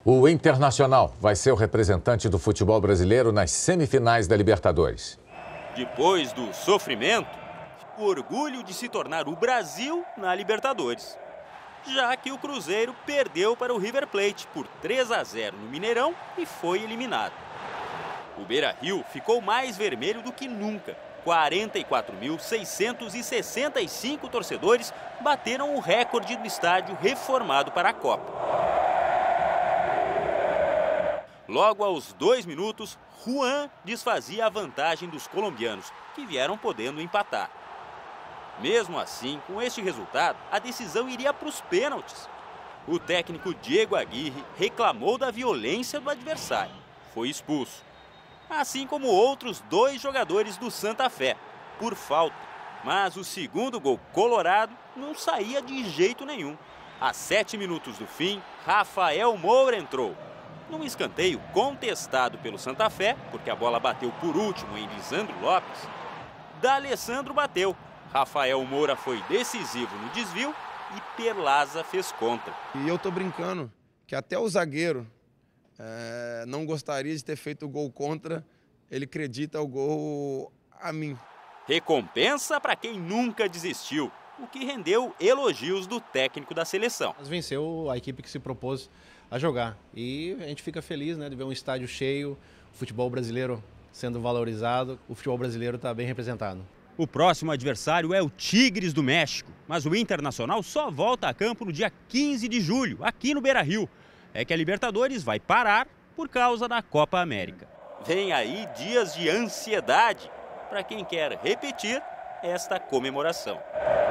O Internacional vai ser o representante do futebol brasileiro nas semifinais da Libertadores. Depois do sofrimento, o orgulho de se tornar o Brasil na Libertadores. Já que o Cruzeiro perdeu para o River Plate por 3-0 no Mineirão e foi eliminado. O Beira-Rio ficou mais vermelho do que nunca. 44.665 torcedores bateram o recorde do estádio reformado para a Copa. Logo aos 2 minutos, Juan desfazia a vantagem dos colombianos, que vieram podendo empatar. Mesmo assim, com este resultado, a decisão iria para os pênaltis. O técnico Diego Aguirre reclamou da violência do adversário. Foi expulso. Assim como outros 2 jogadores do Santa Fé, por falta. Mas o segundo gol colorado não saía de jeito nenhum. A 7 minutos do fim, Rafael Moura entrou. Num escanteio contestado pelo Santa Fé, porque a bola bateu por último em Lisandro Lopes, D'Alessandro bateu. Rafael Moura foi decisivo no desvio e Perlaza fez contra. E eu tô brincando que até o zagueiro não gostaria de ter feito o gol contra, ele acredita o gol a mim. Recompensa para quem nunca desistiu, o que rendeu elogios do técnico da seleção. Venceu a equipe que se propôs a jogar e a gente fica feliz, né, de ver um estádio cheio, o futebol brasileiro sendo valorizado, o futebol brasileiro está bem representado. O próximo adversário é o Tigres do México, mas o Internacional só volta a campo no dia 15 de julho, aqui no Beira-Rio. É que a Libertadores vai parar por causa da Copa América. Vem aí dias de ansiedade para quem quer repetir esta comemoração.